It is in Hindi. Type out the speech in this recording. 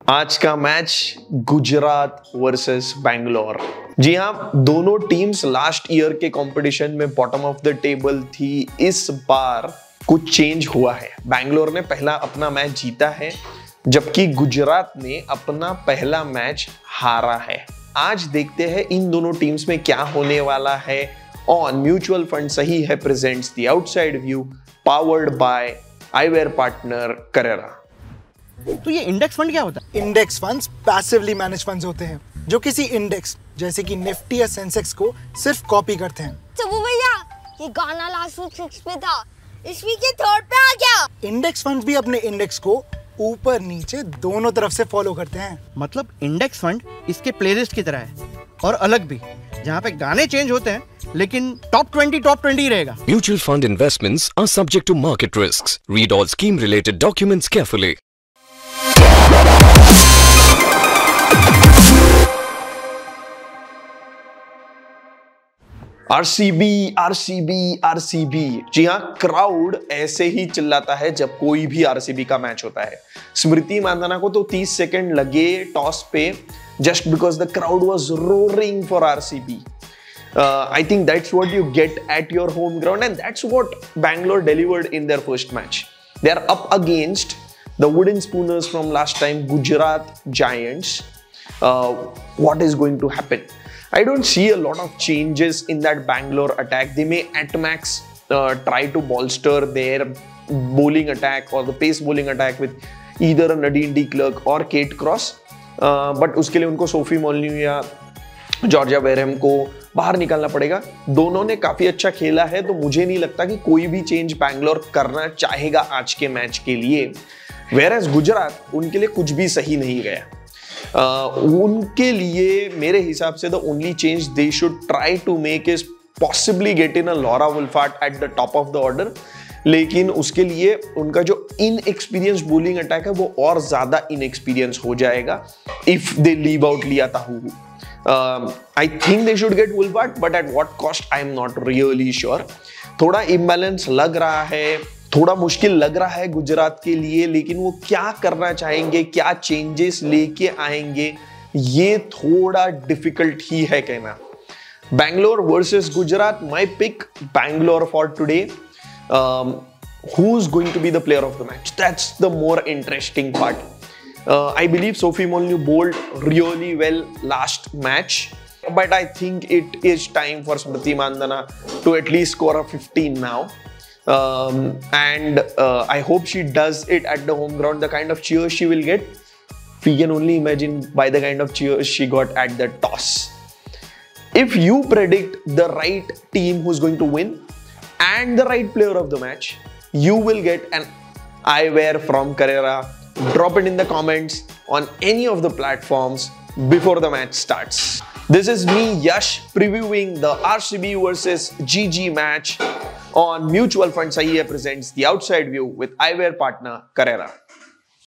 आज का मैच गुजरात वर्सेस बैंगलोर। जी हाँ, दोनों टीम्स लास्ट ईयर के कंपटीशन में बॉटम ऑफ द टेबल थी। इस बार कुछ चेंज हुआ है। बैंगलोर ने पहला अपना मैच जीता है, जबकि गुजरात ने अपना पहला मैच हारा है। आज देखते हैं इन दोनों टीम्स में क्या होने वाला है। ऑन म्यूचुअल फंड सही है presents the outside view, powered by eyewear partner Carrera. तो ये इंडेक्स फंड क्या होता है? Index funds passively managed funds होते हैं जो किसी इंडेक्स जैसे कि निफ्टी या सेंसेक्स को सिर्फ कॉपी करते हैं। चबू भैया, ये गाना लास्ट वीक 6 पे था, इस वीक ये 3rd पे आ गया। इंडेक्स फंड्स भी अपने इंडेक्स को ऊपर नीचे दोनों तरफ से फॉलो करते हैं। मतलब इंडेक्स फंड इसके प्लेलिस्ट की तरह है और अलग भी, जहाँ पे गाने चेंज होते हैं लेकिन टॉप 20 ही रहेगा। Mutual fund investments are subject to market risks. Read all scheme related documents carefully. RCB RCB RCB. जी हाँ, क्राउड ऐसे ही चिल्लाता है जब कोई भी आरसीबी का मैच होता है। स्मृति मांधाना को तो 30 सेकंड लगे टॉस पे, just because the crowd was roaring for RCB. I think that's what you get at your home ground, and that's what Bangalore delivered in their first match. They are up against the wooden spooners from last time, Gujarat Giants. What is going to happen? I don't see a lot of changes in that Bangalore attack. They may at max try to bolster their bowling attack or the pace bowling attack with either a Nadine de Klerk or Kate Cross. But उसके लिए उनको सोफी मोलिन्यू या जॉर्जिया बेरहम को बाहर निकालना पड़ेगा। दोनों ने काफी अच्छा खेला है, तो मुझे नहीं लगता कि कोई भी चेंज बैंगलोर करना चाहेगा आज के मैच के लिए। वेयरएज गुजरात, उनके लिए कुछ भी सही नहीं गया। उनके लिए मेरे हिसाब से the only change they should try to make is possibly get in a Laura Wolvaardt at the top of the order, लेकिन उसके लिए उनका जो इनएक्सपीरियंस बोलिंग अटैक है वो और ज्यादा इनएक्सपीरियंस हो जाएगा इफ दे लीव आउट लिया ताहू। I think they should get Wolfhard, but at what cost I am not really sure. थोड़ा imbalance लग रहा है, थोड़ा मुश्किल लग रहा है गुजरात के लिए, लेकिन वो क्या करना चाहेंगे, क्या चेंजेस लेके आएंगे, ये थोड़ा डिफिकल्ट ही है कहना। Bangalore versus Gujarat, my pick Bangalore for today. Who's going to be the player of the match? That's the more interesting part. I believe Sophie Molineux bowled really well last match, but I think it is time for Smriti Mandhana to at least score a 15 now. And I hope she does it at the home ground. The kind of cheers she will get, we can only imagine by the kind of cheers she got at the toss. If you predict the right team who's going to win and the right player of the match, you will get an eyewear from Carrera. Drop it in the comments on any of the platforms before the match starts. This is me, Yash, previewing the RCB versus GG match on Mutual Fund Sahi Hai presents The Outside View with eyewear partner Carrera.